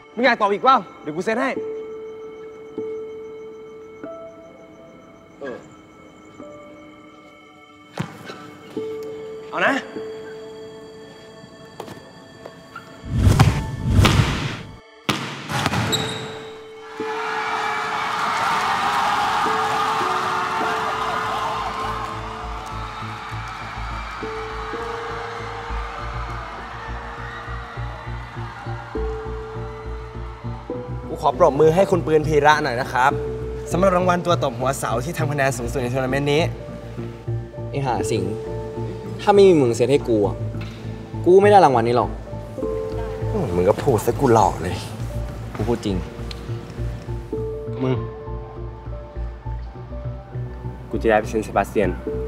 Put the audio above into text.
มึงอยากตอบอีกเปล่าเดี๋ยวกูเซ็นให้เอานะกูขอปรบมือให้คุณปืนพีระหน่อยนะครับสำหรับรางวัลตัวตบหัวเสาที่ทำคะแนนสูงสุดในทัวร์นาเมนต์นี้ไอ้หาสิงถ้าไม่มีมึงเซตให้กูอ่ะกูไม่ได้รางวัลนี้หรอกมึงก็พูดซะกูหล่อเลยกูพูดจริงมึงกูจะได้ไปเซนต์เซบาสเตียน